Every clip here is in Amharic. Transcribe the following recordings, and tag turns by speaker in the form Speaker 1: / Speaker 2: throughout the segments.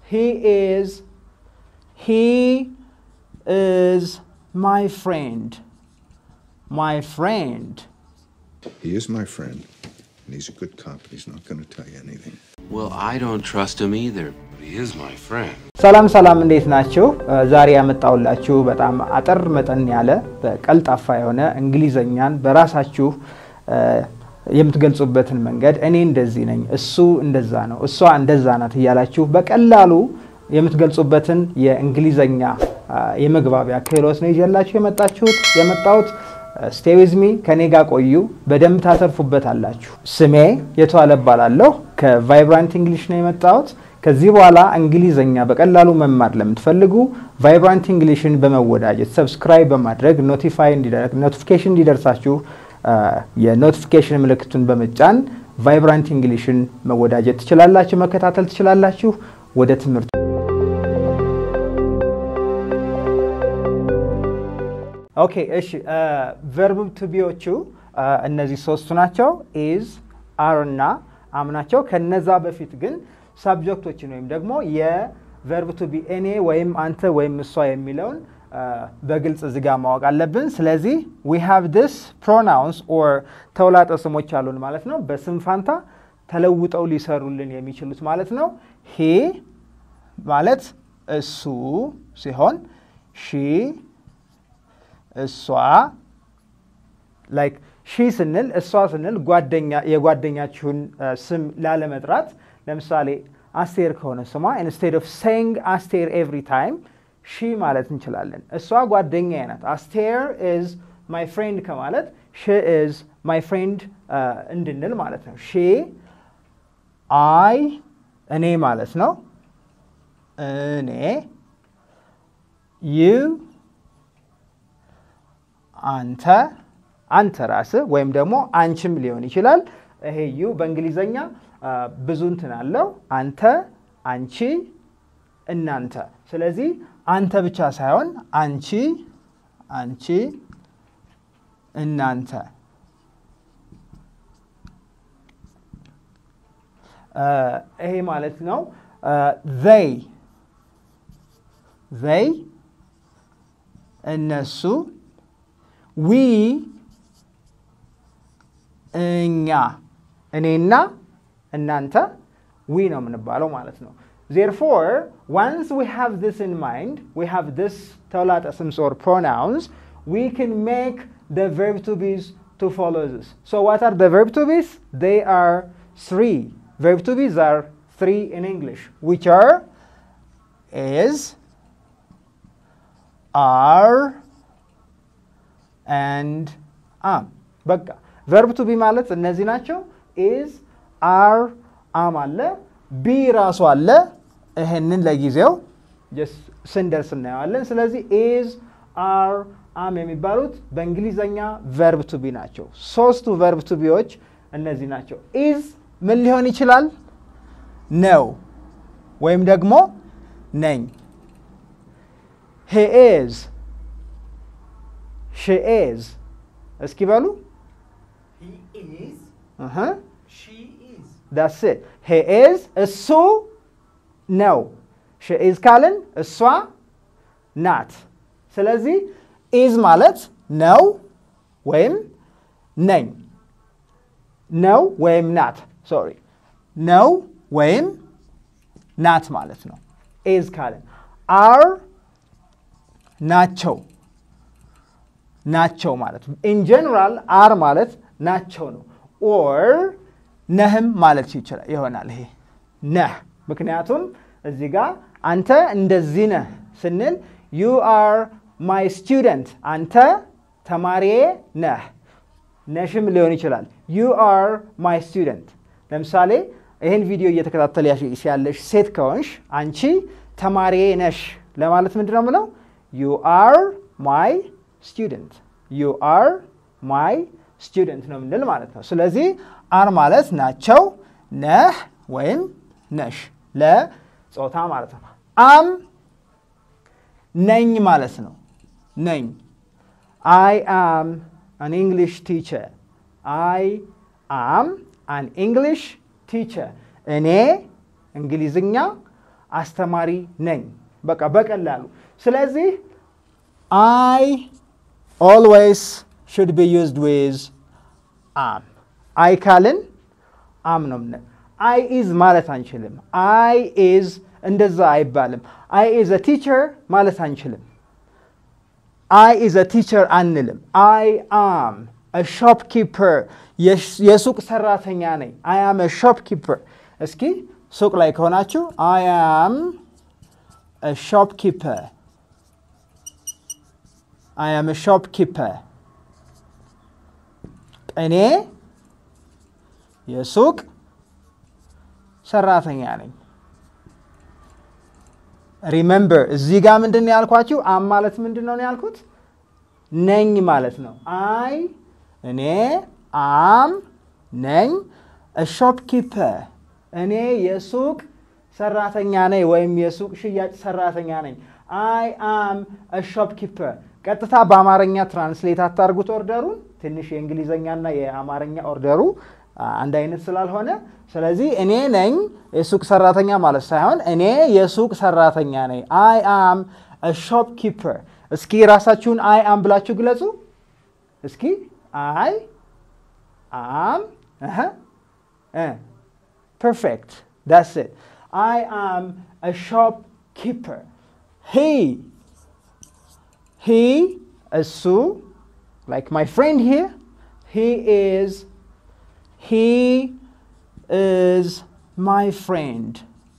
Speaker 1: he is my friend. My friend.
Speaker 2: He is my friend, and he's a good cop. He's not going to tell you anything.
Speaker 3: Well, I don't trust him either, but he is my friend.
Speaker 1: ሰላም እንዴት ናችሁ? ዛሬ ያመጣውላችሁ በጣም አጠር መጠን ያለ በቀልጣፋ የሆነ እንግሊዘኛን በራሳችሁ የምትገልጹበትን መንገድ እኔ እንደዚህ ነኝ፣ እሱ እንደዛ ነው፣ እሷ እንደዛ ናት እያላችሁ በቀላሉ የምትገልጹበትን የእንግሊዘኛ የመግባቢያ ክህሎት ነው ይዤላችሁ የመጣሁት stay with me ከኔ ጋር ቆዩ በደንብ ታተርፉበታላችሁ። ስሜ የተዋለ እባላለሁ ከቫይብራንት እንግሊሽ ነው የመጣሁት። ከዚህ በኋላ እንግሊዘኛ በቀላሉ መማር ለምትፈልጉ ቫይብራንት እንግሊሽን በመወዳጀት ሰብስክራይብ በማድረግ ኖቲፊኬሽን እንዲደርሳችሁ የኖቲፊኬሽን ምልክቱን በመጫን ቫይብራንት እንግሊሽን መወዳጀት ትችላላችሁ፣ መከታተል ትችላላችሁ። ወደ ትምህርቱ Okay, እሺ verb to beዎቹ እነዚህ ሶስቱ ናቸው is are እና am ናቸው። ከነዛ በፊት ግን ሰብጀክቶችን ወይም ደግሞ የverb to be እኔ ወይም አንተ ወይም እሷ የሚለውን በግልጽ እዚህ ጋር ማወቅ አለብን። ስለዚህ we have this pronouns or ተውላጠ ስሞች አሉን ማለት ነው። በስም ፋንታ ተለውጠው ሊሰሩልን የሚችሉት ማለት ነው። he ማለት እሱ ሲሆን she እሷ like she ስንል እሷ ስንል የጓደኛችሁን ስም ላለመጥራት ለምሳሌ አስቴር ከሆነ ስሟ instead of saying አስቴር every time she ማለት እንችላለን። እሷ ጓደኛዬ ናት አስቴር is my friend ከማለት she is my friend እንድንል ማለት ነው። she እኔ ማለት ነው እኔ you አንተ ራስ ወይም ደግሞ አንቺም ሊሆን ይችላል። ይሄ you በእንግሊዘኛ ብዙ እንትን አለው አንተ አንቺ እናንተ። ስለዚህ አንተ ብቻ ሳይሆን አንቺ እናንተ ይሄ ማለት ነው። they እነሱ we እኔና እናንተ we ነው የምንባለው ማለት ነው። Therefore, once we have this in mind, we have this ተውላጠ ስም or pronouns, we can make the verb to be's to follow this. So what are the verb to be's? They are 3. Verb to be's are 3 in English, which are is, are, and am. በቃ verb to be ማለት እነዚህ ናቸው። is are am አለ be ራሱ አለ። ይሄንን ለጊዜው just ስንደርስ እናየዋለን። ስለዚህ is are am የሚባሉት በእንግሊዘኛ verb to be ናቸው። ሶስቱ verb to beዎች እነዚህ ናቸው። is ምን ሊሆን ይችላል? ነው ወይም ደግሞ ነኝ። he is she is እስኪ በሉ
Speaker 4: he is she is
Speaker 1: that's it he is እሱ ነው she is ካልን እሷ ናት። ስለዚህ is ማለት ነው ወይም ነኝ ነው ወይም ናት ነው ወይም ናት ማለት ነው is ካልን are ናቸው ማለት ነው። in general are ማለት ናቸው ነው or ነህም ማለት ይሆናል። ይሄ ነህ ምክንያቱም እዚህ ጋር አንተ እንደዚህ ነህ ስንል you are my student አንተ ተማሪዬ ነህ ነሽም ሊሆን ይችላል። you are my student ለምሳሌ ይሄን ቪዲዮ እየተከታተልሽ ያለሽ ሴት ከሆንሽ አንቺ ተማሪዬ ነሽ ለማለት ምንድነው የምለው? you are my student you are my student ነው ምንል ማለት ነው። ስለዚህ are ማለት ናቸው ነህ ወይም ነሽ ለጾታ ማለት ነው። am ነኝ ማለት ነው። ነኝ I am an English teacher I am an English teacher እኔ እንግሊዝኛ አስተማሪ ነኝ በቃ በቀላሉ ስለዚህ I always should be used with am I ካልን am ነው I is ማለት አንችልም I is እንደዛ አይባልም I is a teacher ማለት አንችልም I is a teacher አንልም I am a shopkeeper የሱቅ ሰራተኛ ነኝ I am a shopkeeper እስኪ ሱቅ ላይ ከሆናችሁ I am a shopkeeper I am a shopkeeper እኔ የሱቅ ሰራተኛ ነኝ remember እዚህ ጋር ምንድነው ያልኳችሁ am ማለት ምንድነው ያልኩት ነኝ ማለት ነው I እኔ am ነኝ a shopkeeper እኔ የሱቅ ሰራተኛ ነኝ ወይም የሱቅ ሽያጭ ሰራተኛ ነኝ I am a shopkeeper ቀጥታ በአማርኛ ትራንስሌት አታርጉት ኦርደሩን ትንሽ የእንግሊዘኛና የአማርኛ ኦርደሩ አንድ አይነት ስላልሆነ ስለዚህ እኔ ነኝ የሱቅ ሰራተኛ ማለት ሳይሆን እኔ የሱቅ ሰራተኛ ነኝ I am a shopkeeper እስኪ ራሳችሁን I am ብላችሁ ግለጹ እስኪ I am perfect that's it I am a shopkeeper he እሱ like my friend here he is my friend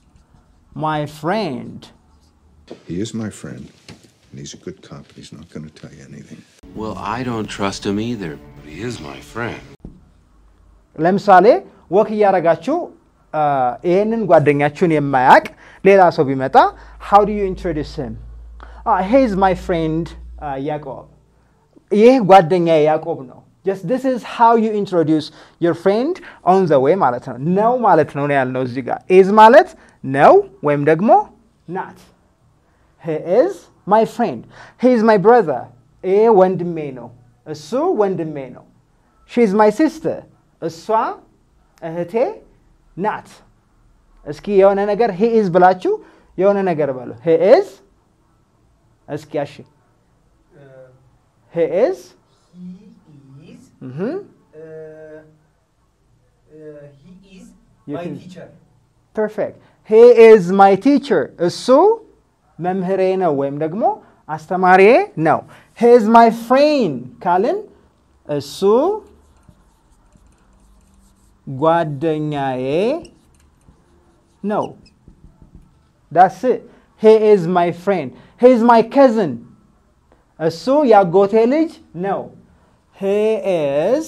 Speaker 2: He is my friend, and he's a good cop. He's not going to tell you anything.
Speaker 3: Well, I don't trust him either, but he is my friend.
Speaker 1: ለምሳሌ ወክ ያረጋችሁ ይሄንን ጓደኛችሁን የማያቅ ሌላ ሰው ቢመጣ how do you introduce him he is my friend ያዕቆብ ይሄ ጓደኛዬ ያዕቆብ ነው just this is how you introduce your friend on the way ማለት ነው ማለት ነው ያልነው እዚህ ጋር is ማለት ነው ወይም ደግሞ not he is my friend he is my brother ወንድሜ ነው እሱ ወንድሜ ነው she is my sister እሷ እህቴ ናት እስኪ የሆነ ነገር he is ብላችሁ የሆነ ነገር በሉ he is እስኪ እሺ he is
Speaker 4: he is my teacher
Speaker 1: perfect he is my teacher እሱ መምህሬ ነው ወይም ደግሞ አስተማሪዬ ነው he is my friend ካልን እሱ ጓደኛዬ ነው that's it he is my friend he is my cousin እሱ ያጎቴ ልጅ ነው he is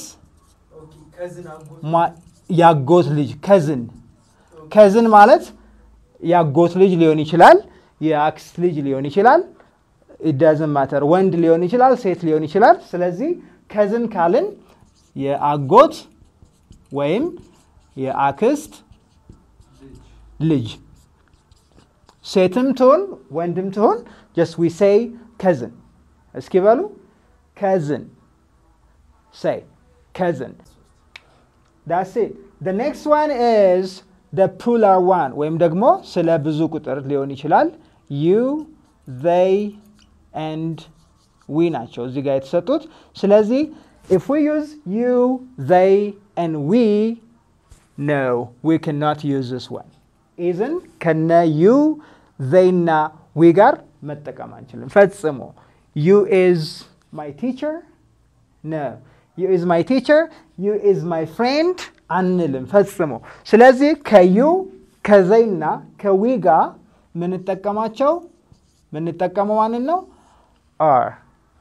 Speaker 1: ያጎት ልጅ cousin ማለት ያጎት ልጅ ሊሆን ይችላል የአክስት ልጅ ሊሆን ይችላል it doesn't matter ወንድ ሊሆን ይችላል ሴት ሊሆን ይችላል ስለዚህ cousin ካልን የአጎት ወይም የአክስት ልጅ ሴትም ትሁን ወንድም ትሁን just we say cousin እስኪ በሉ cousin say cousin that's it the next one is the plural one ወይም ደግሞ ስለ ብዙ ቁጥር ሊሆን ይችላል you they and we ናቸው እዚህ ጋር የተሰጡት ስለዚህ if we use you they and we no we cannot use this one isn't ከነ you they እና we ጋር መጠቀም አንችልም ፈጽሞ you is my teacher no you is my teacher you is my friend አንልም ፈጽሞ ስለዚህ ከዩ ከዘይና ከዊ ጋር ምንጠቀማቸው ምንጠቀመው ማንን ነው are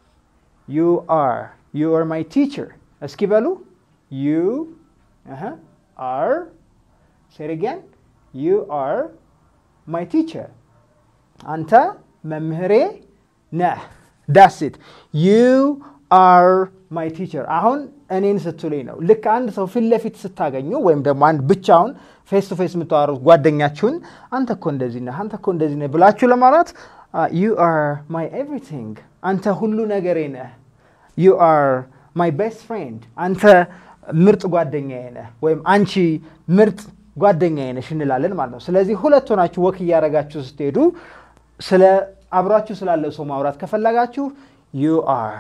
Speaker 1: you are my teacher እስኪ በሉ you are say it again you are my teacher አንተ መምህሬ ነህ that's it you are my teacher አሁን እኔን ስትሉኝ ነው ልክ አንድ ሰው ፊት ለፊት ስታገኙ ወይም ደግሞ አንድ ብቻውን ፌስ ቱ ፌስ የምታወሩት ጓደኛችሁን አንተ እኮ እንደዚህ ነህ ብላችሁ ለማለት you are my everything አንተ ሁሉ ነገሬ ነህ you are my best friend አንተ ምርጥ ጓደኛዬ ነህ ወይም አንቺ ምርጥ ጓደኛዬ ነሽ እንላለን ማለት ነው ስለዚህ ሁለት ሆናችሁ ወክ ያያረጋችሁ ስትሄዱ ስለ አብራችሁ ስላለው ሰው ማውራት ከፈለጋችሁ you are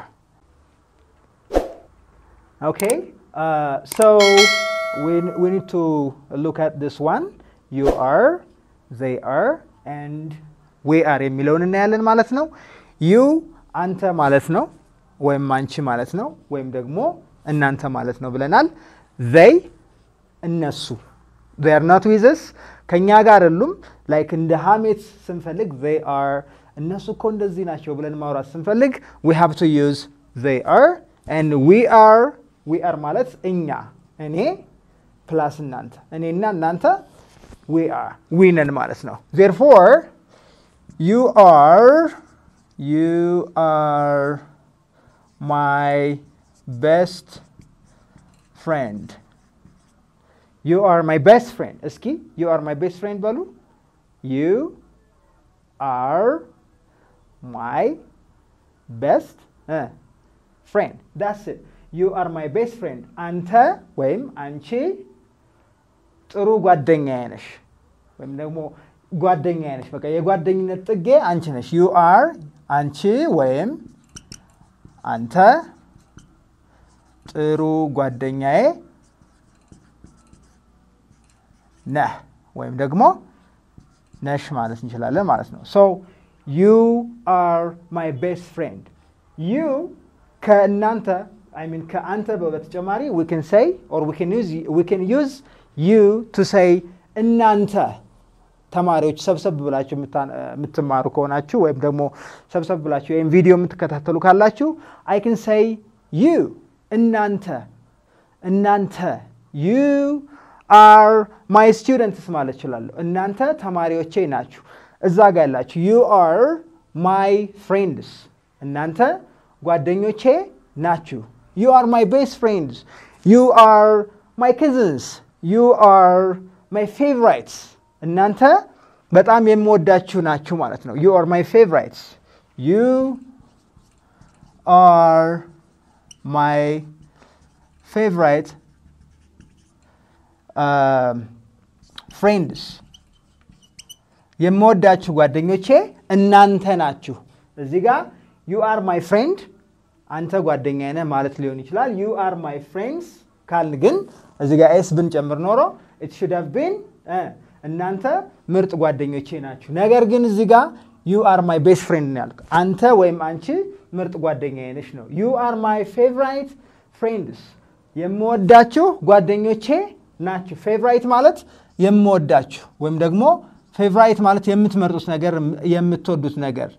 Speaker 1: okay so we need to look at this one you are they are and we are የሚለውን እናያለን ማለት ነው you አንተ ማለት ነው ወይም አንቺ ማለት ነው ወይም ደግሞ እናንተ ማለት ነው ብለናል they እነሱ they are not with us ከኛ ጋር አይደሉም like እንደ ሐሜት ስንፈልግ they are እነሱ እኮ እንደዚህ ናቸው ብለን ማውራት ስንፈልግ we have to use they are and we are ማለት እኛ እኔ plus እናንተ እኔና እናንተ we ነን ማለት ነው therefore you are my best friend you are my best friend እስኪ you are my best friend በሉ you are my best friend that's it you are my best friend አንተ ወይም አንቺ ጥሩ ጓደኛዬ ነሽ ወይም ደግሞ ጓደኛዬ ነሽ በቃ የጓደኝነት ጥጌ አንቺ ነሽ you are አንቺ ወይም አንተ ጥሩ ጓደኛዬ ነህ ወይም ደግሞ ነሽ ማለት እንችላለን ማለት ነው so you are my best friend you ከእናንተ I mean ከአንተ በተጨማሪ we can say or we can use you to say እናንተ ተማሪዎች ሰብሰብ ብላችሁ የምትማሩ ከሆናችሁ ወይም ደግሞ ሰብሰብ ብላችሁ ይሄን ቪዲዮ የምትከታተሉ ካላችሁ I can say you እናንተ you are my students ማለት ይችላልው እናንተ ተማሪዎቼ ናችሁ እዛ ጋር ያላችሁ you are my friends እናንተ ጓደኞቼ ናችሁ you are my best friends you are my cousins you are my favorites እናንተ በጣም የምወዳችሁ ናችሁ ማለት ነው you are my favorites you are my favorite friends የምወዳችሁ ጓደኞቼ እናንተ ናችሁ እዚህ ጋር you are my friend አንተ ጓደኛዬ ነህ ማለት ሊሆን ይችላል you are my friends ካልን ግን እዚህ ጋር s ብንጨምር ኖሮ it should have been እናንተ ምርጥ ጓደኞቼ ናችሁ ነገር ግን እዚህ ጋር you are my best friend ነው ያልኩት አንተ ወይም አንቺ ምርጥ ጓደኛዬ ነሽ ነው you are my favorite friends የምወዳችሁ ጓደኞቼ ናችሁ favorite ማለት የምወዳችሁ ወይም ደግሞ favorite ማለት የምትመርጡት ነገር የምትወዱት ነገር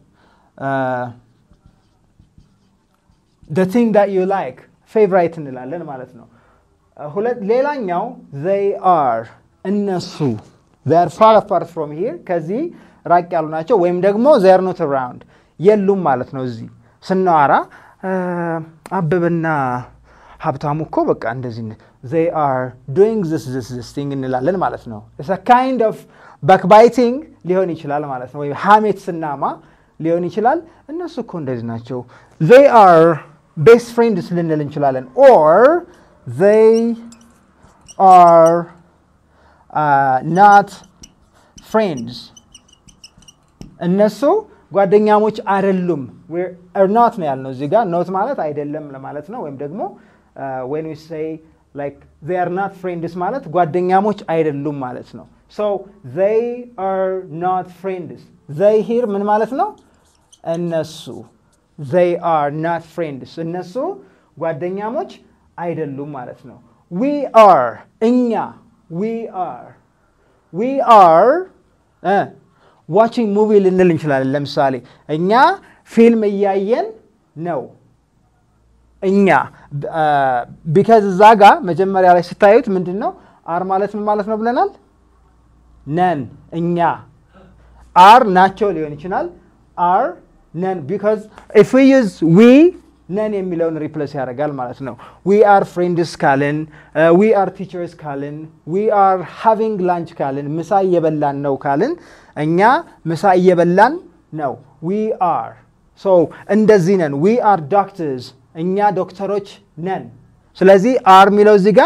Speaker 1: the thing that you like favorite እንላለን ማለት ነው ሌላኛው they are እነሱ they are far apart from here ከዚህ ራቅ ያሉ ናቸው ወይም ደግሞ they are not around የሉም ማለት ነው እዚህ ስናወራ አበበና ሀብታሙ እኮ በቃ እንደዚህ they are doing this thing እንላለን ማለት ነው it's a kind of backbiting ሊሆን ይችላል ማለት ነው ወይ ሐሜት ስናማ ሊሆን ይችላል እነሱ እኮ እንደዚህ ናቸው they are best friends ልንል እንችላለን or they are not friends እነሱ ጓደኛሞች አይደሉም we are not ነው ያልነው እዚህ ጋር not ማለት አይደለም ለማለት ነው ወይም ደግሞ when we say like they are not friends ማለት ጓደኛሞች አይደሉም ማለት ነው so they are not friends they here ምን ማለት ነው እነሱ they are not friends እነሱ ጓደኛሞች አይደሉም ማለት ነው we are እኛ we are watching movie ልንል እንችላለን ለምሳሌ እኛ ፊልም እያየን ነው እኛ because ዛጋ መጀመሪያ ላይ ስታዩት ምንድነው are ማለት ምን ማለት ነው ብለናል ነን እኛ are ናቸው ሊሆን ይችላል are ነን because if we use we ነን የሚለውን ሪፕሌስ ያደርጋል ማለት ነው we are friends ካልን we are teachers ካልን we are having lunch ካልን ምሳ እየበላን ነው ካልን እኛ ምሳ እየበላን ነው we are so እንደዚህ ነን we are doctors እኛ ዶክተሮች ነን ስለዚህ are የሚለው እዚህ ጋር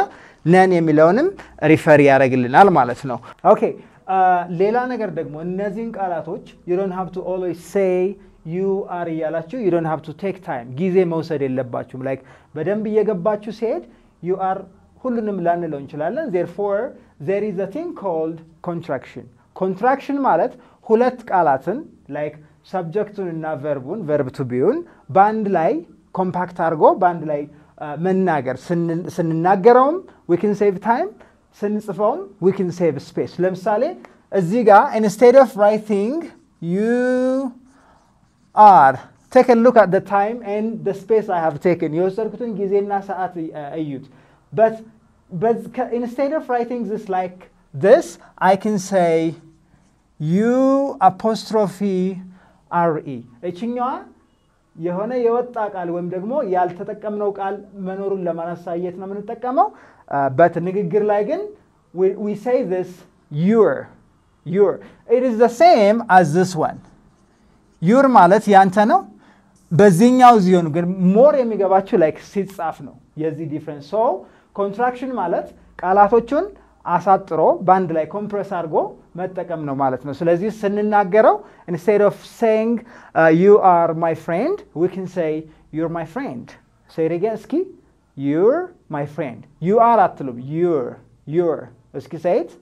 Speaker 1: ነን የሚለውንም ሪፈር ያደርግልናል ማለት ነው ኦኬ ሌላ ነገር ደግሞ እነዚህን ቃላቶች you don't have to always say you are እያላችሁ you don't have to take time ጊዜ መውሰድ የለባችሁም like በደንብ እየገባችሁ ሲሄድ you are ሁሉንም ላንለው እንችላለን therefore there is a thing called contraction ማለት ሁለት ቃላትን like subjecቱን እና verb to beውን ባንድ ላይ ኮምፓክት አድርጎ ባንድ ላይ መናገር ስንናገረውም we can save time ስንጽፈውም we can save space ለምሳሌ እዚህ ጋር instead of writing you are take a look at the time and the space I have taken የወሰድኩትን ጊዜና ሰዓት እዩት but instead of writing this like this I can say you apostrophe re እቺኛዋ የሆነ የወጣ ቃል ወይም ደግሞ ያልተጠቀምነው ቃል መኖሩን ለማሳየት ነው የምንጠቀመው but ንግግር ላይ ግን we say this your it is the same as this one your ማለት ያንተ ነው በዚህኛው ዚዮን ግን more የሚገባችሁ like ሲጻፍ ነው የዚህ ዲፈረንስ so contraction ማለት ቃላቶቹን አሳጥሮ ባንድ ላይ ኮምፕረስ አድርጎ መጠቀም ነው ማለት ነው ስለዚህ ስንናገረው instead of saying you are my friend we can say you're my friend say it again እስኪ you're my friend you are አትሉም you're እስኪ say it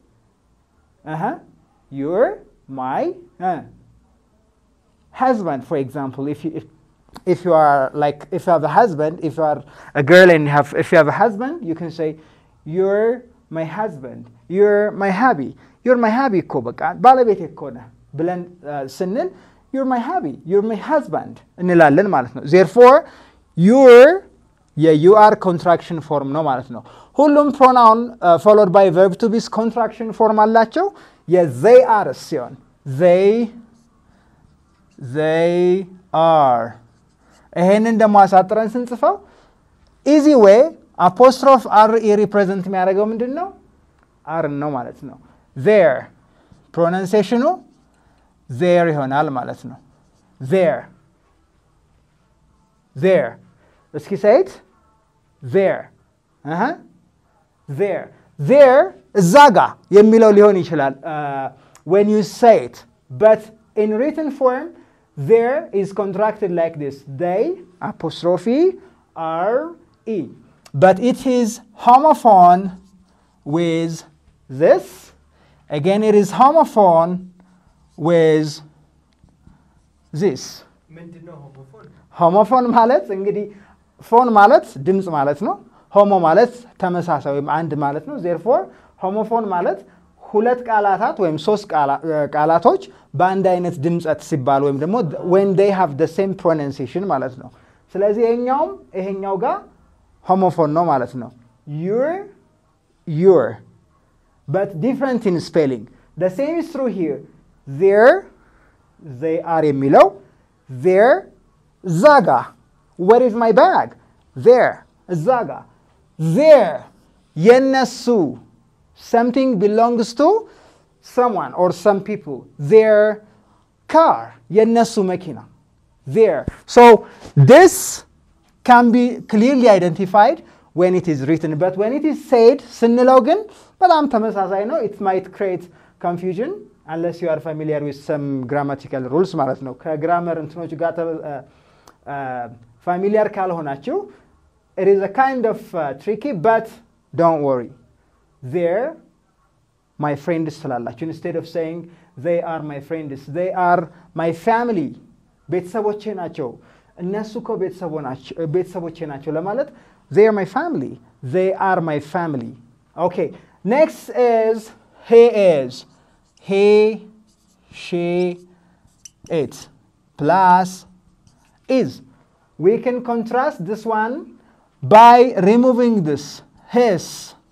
Speaker 1: you're my husband for example if you are like if you have a husband if you are a girl and if you have a husband you can say you're my husband you're my hubby እኮ በቃ ባለቤቴ እኮ ነህ ብለን ስንል you're my hubby you're my husband እንላለን ማለት ነው therefore you are contraction form ነው ማለት ነው ሁሉም pronoun followed by verb to be contraction form አላቸው they are ሲሆን they are ይሄንን ደግሞ አሳጥረን ስንጽፈው easy way apostrophe re represent የሚያደርገው ምንድነው are ነው ማለት ነው there pronunciation there ይሆናል ማለት ነው there እስኪ say it there there እዛጋ የሚለው ሊሆን ይችላል when you say it but in written form there is contracted like this they apostrophe re but it is homophone with this again it is homophone with this
Speaker 4: ምንድነው homophone
Speaker 1: homophone ማለት እንግዲህ ፎን ማለት ድምጽ ማለት ነው homo ማለት ተመሳሳይ ወይም አንድ ማለት ነው therefore homophone ማለት ሁለት ቃላታት ወይም ሶስት ቃላቶች በአንድ አይነት ድምጽት ሲባል ወይም ደግሞ when they have the same pronunciation ማለት ነው ስለዚህ ይሄኛው ጋር homophone ነው ማለት ነው your but different in spelling the same is true here there they are የሚለው there zaga where is my bag there zaga there የነሱ something belongs to someone or some people their car የነሱ መኪና there so this can be clearly identified when it is written but when it is said ስንለው ግን በጣም ተመሳሳይ ነው it might create confusion unless you are familiar with some grammatical rules ማለት ነው ከግራመር እንትኖች ጋር familiar ካልሆናችሁ it is a kind of tricky but don't worry there my friends ስላላችሁ instead of saying they are my friends they are my family ቤተሰቦቼ ናቸው እነሱ እኮ ቤተሰቦቼ ናቸው ለማለት they are my family they are my family okay next is he is he she it plus is we can contrast this one by removing this his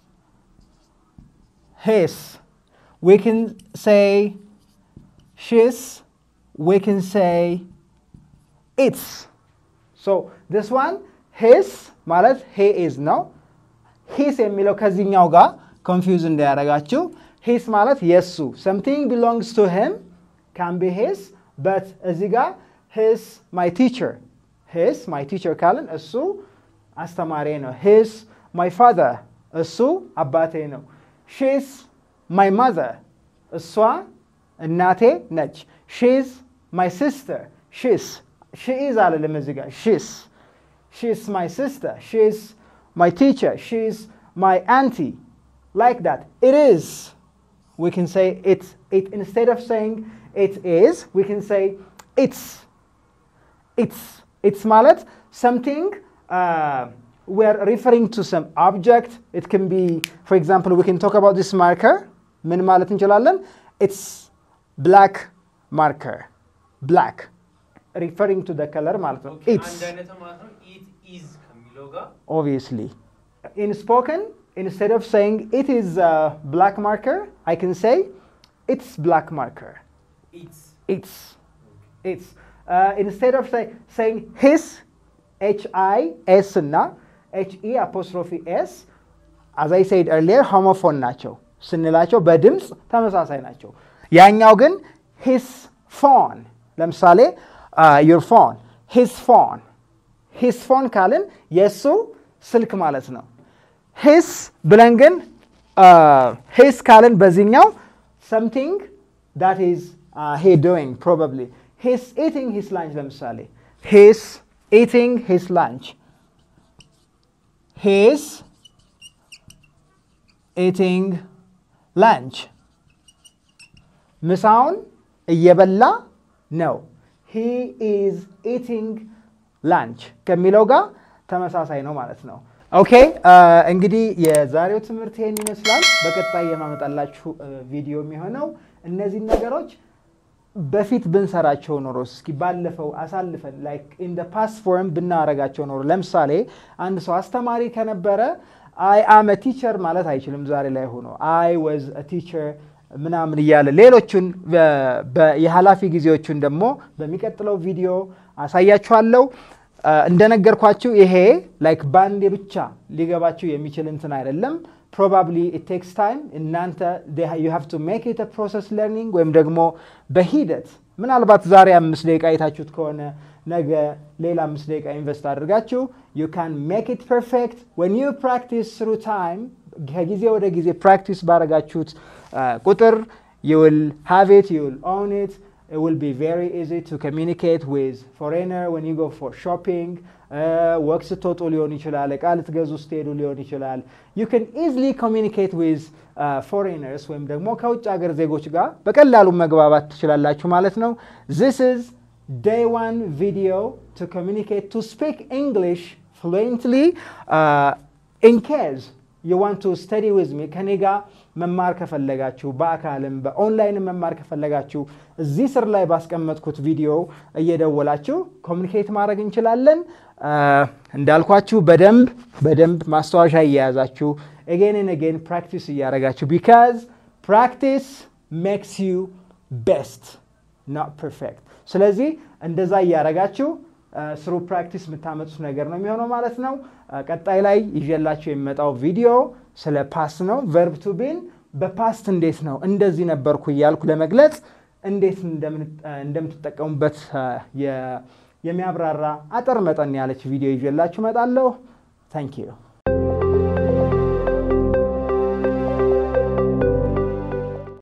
Speaker 1: we can say she's we can say it's so this one his ማለት he is ነው his የሚለው ከዚህኛው ጋር confuse እንዳያረጋችሁ his ማለት የሱ something belongs to him can be his but እዚህ ጋር his my teacher ካልን እሱ አስተማሪ ነው his my father እሱ አባቴ ነው she's my mother እሷ እናቴ ነች she's my sister she is አለለም እዚህ ጋር she's my sister she's my teacher she's my auntie like that it is we can say it instead of saying it is we can say it's ማለት something we are referring to some object it can be for example we can talk about this marker ምን ማለት እንችላለን it's black marker black referring to the color ማለት ነው it's
Speaker 4: it is ከሚለው ጋር
Speaker 1: obviously in spoken instead of saying it is a black marker I can say it's black marker it's instead of saying his HIS እና HE apostrophe S as I said earlier homophone ናቸው ስንላቸው በድምጽ ተመሳሳይ ናቸው ያኛው ግን his phone ለምሳሌ your phone his phone ካልን የሱ ስልክ ማለት ነው his ብለን ግን his ካልን በዚህኛው something that is he doing probably he's eating his lunch ለምሳሌ he's eating his lunch he's eating lunch ምሳውን እየበላ ነው he is eating lunch ከሚለው ጋር ተመሳሳይ ነው ማለት ነው ኦኬ እንግዲህ የዛሬው ትምህርት ይሄን ይመስላል በቀጣይ የማመጣላችሁ ቪዲዮ የሚሆነው እነዚህ ነገሮች በፊት ብንሰራቸው ኖሮ እስኪ ባለፈው አሳልፈን like in the past form ብናረጋቸው ኖሮ ለምሳሌ አንድ ሰው አስተማሪ ከነበረ I am a teacher ማለት አይችልም ዛሬ ላይ ሆኖ I was a teacher ምናምን ይያለ ሌሎችን የሐላፊ ጊዜዎችን ደግሞ በሚቀጥለው ቪዲዮ አሳያችኋለሁ እንደነገርኳችሁ ይሄ like ባንዴ ብቻ ሊገባችሁ የሚችል እንትን አይደለም probably it takes time እናንተ you have to make it a process learning ወይም ደግሞ በሂደት ምናልባት ዛሬ 5 ደቂቃ አይታችሁት ከሆነ ነገ ሌላ 5 ደቂቃ ኢንቨስት አድርጋችሁ you can make it perfect when you practice through time ከጊዜ ወደ ጊዜ practice ባረጋችሁት ቁጥር you will have it you will own it it will be very easy to communicate with foreigner when you go for shopping work ስትወጡ ሊሆን ይችላል እቃ ልትገዙ ስትሄዱ ሊሆን ይችላል you can easily communicate with foreigners ወይም ደግሞ ከውጭ ሀገር ዜጎች ጋር በቀላሉ መግባባት ትችላላችሁ ማለት ነው this is day 1 video to communicate to speak English fluently in case you want to study with me ከኔጋ መማር ከፈለጋችሁ በአካልም በኦንላይን መማር ከፈለጋችሁ እዚህ ስር ላይ ባስቀመጥኩት ቪዲዮ እየደወላችሁ ኮሙኒኬት ማድረግ እንችላለን እንዳልኳችሁ በደንብ ማስተዋሻ እያያዛችሁ again and again practice እያረጋችሁ because practice makes you best not perfect ስለዚህ እንደዛ እያረጋችሁ through practice የምታመጡት ነገር ነው የሚሆነው ማለት ነው ቀጣይ ላይ ይዤላችሁ የመጣው ቪዲዮ ስለ ፓስት ነው verb to be በፓስት እንዴት ነው እንደዚህ ነበርኩ ይያልኩ ለመግለጽ እንዴት እንደምትጠቀሙበት የሚያብራራ አጠር መጠን ያለች ቪዲዮ ይዤላችሁ መጣለሁ thank you